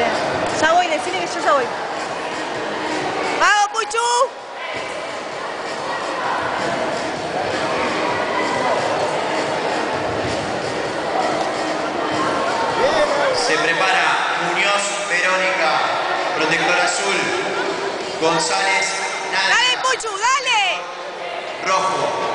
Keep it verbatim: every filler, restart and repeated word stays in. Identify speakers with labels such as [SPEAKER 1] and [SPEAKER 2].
[SPEAKER 1] Dale. Ya voy, decile que yo ya voy. ¡Vamos, Puchu!
[SPEAKER 2] Se prepara Muñoz, Verónica, protector azul, González, Nadia.
[SPEAKER 1] ¡Dale, Puchu, dale!
[SPEAKER 2] Rojo,